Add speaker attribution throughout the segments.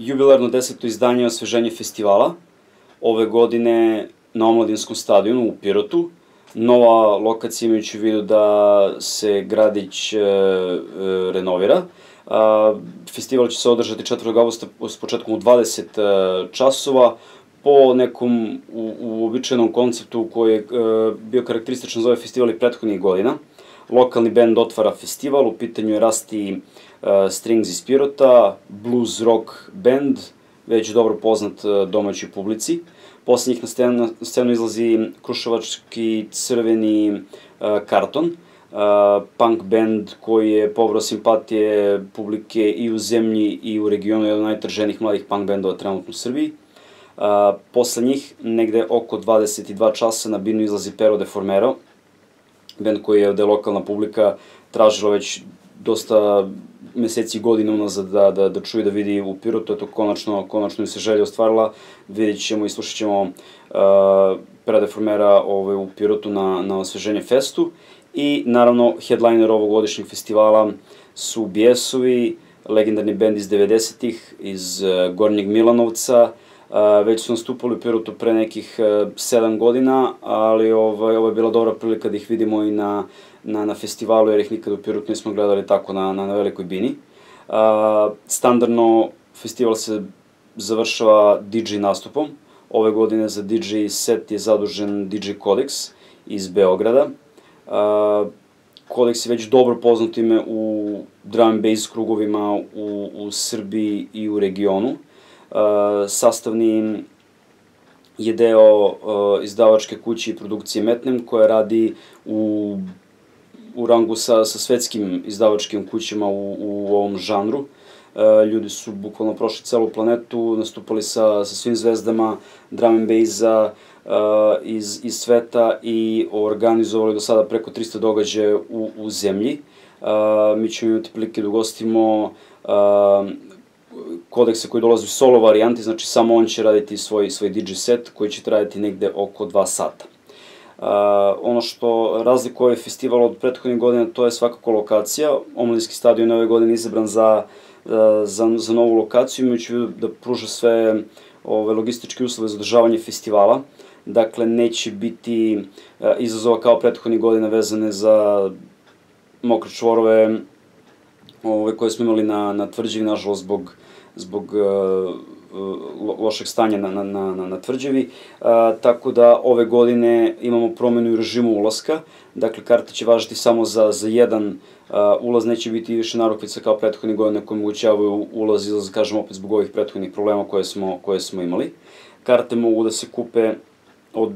Speaker 1: jubilarno 10. izdanje osveženje festivala, ove godine na Omladinskom stadionu u Pirotu. Nova lokacija imajući u vidu da se gradić renovira. Festival će se održati 4. augusta s početkom u 20 časova po nekom uobičajenom konceptu koji je bio karakterističan za ovaj festival i prethodnih godina. Lokalni bend otvara festival, u pitanju je Rusty Strings iz Pirota, blues rock band, već dobro poznat domaćoj publici. Posle njih na scenu izlazi kruševački crveni Karton, punk band koji je pobrao simpatije publike i u zemlji i u regionu, jedan od najtrženijih mladih punk bendova trenutno u Srbiji. Posle njih, negde oko 22 časa, na binu izlazi Pero de Formero, band koji je ovde lokalna publika tražila već dosta meseci i godina unazad da čuje, da vidi u Pirotu. Eto, konačno im se želja ostvarila. Vidjet ćemo i slušat ćemo Pera de Formera u Pirotu na osveženje festu. I naravno, headliner ovogodišnjeg festivala su Bijesovi, legendarni bend iz 90-ih, iz Gornjeg Milanovca. Već su nastupali u Pirotu pre nekih 7 godina, ali ovo je bila dobra prilika da ih vidimo i na festivalu, jer ih nikad u Pirotu nismo gledali tako na velikoj bini. Standardno, festival se završava DJ nastupom. Ove godine za DJ set je zadužen DJ Codex iz Beograda. Codex je već dobro poznat ime u drum and bass krugovima u Srbiji i u regionu. Sastavni je deo izdavačke kuće i produkcije Metnem, koja radi u rangu sa svetskim izdavačkim kućama u ovom žanru. Ljudi su bukvalno prošli celu planetu, nastupali sa svim zvezdama drum and bassa iz sveta i organizovali do sada preko 300 događaja u zemlji. Mi ćemo imati prilike da ugostimo Kodeksa koji dolazi u solo varijanti, znači samo on će raditi svoj DJ set koji će trajati negde oko 2 sata. Ono što razlikuje ovaj festival od prethodnih godina, to je svakako lokacija. Omladinski stadion je ove godine izabran za novu lokaciju, imajući da pruža sve logističke uslove za održavanje festivala. Dakle, neće biti izazova kao prethodnih godina vezane za mokre čvorove koje smo imali na Tvrđavi, nažalost, zbog lošeg stanja na Tvrđavi. Tako da ove godine imamo promenu u režimu ulaska. Dakle, karte će važiti samo za jedan ulaz, neće biti više narukvica kao prethodnih godina koje omogućavaju ulaz i izlaz, kažem opet zbog ovih prethodnih problema koje smo imali. Karte mogu da se kupe od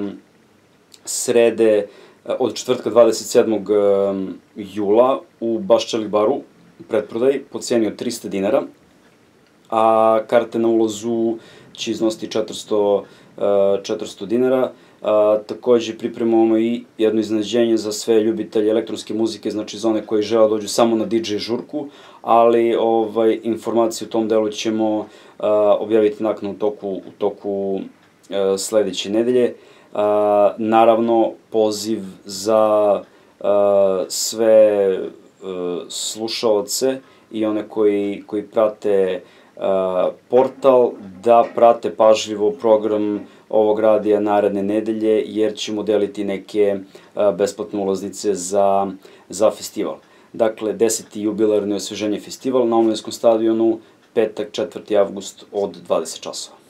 Speaker 1: srede, od četvrtka 27. jula u Baščelik baru u pretprodaji po ceni od 300 dinara, a karte na ulazu će iznositi 400 dinara. Takođe pripremamo i jedno iznenađenje za sve ljubitelje elektronske muzike, znači za one koji žele dođu samo na DJ žurku, ali informacije u tom delu ćemo objaviti naknadno u toku sledeće nedelje. Naravno, poziv za sve slušaoce i one koji prate portal da prate pažljivo program ovog radija naredne nedelje, jer ćemo deliti neke besplatne ulaznice za festival. Dakle, 10. jubilarni osveženje festival na Omladinskom stadionu, petak 4. avgust od 20 časova.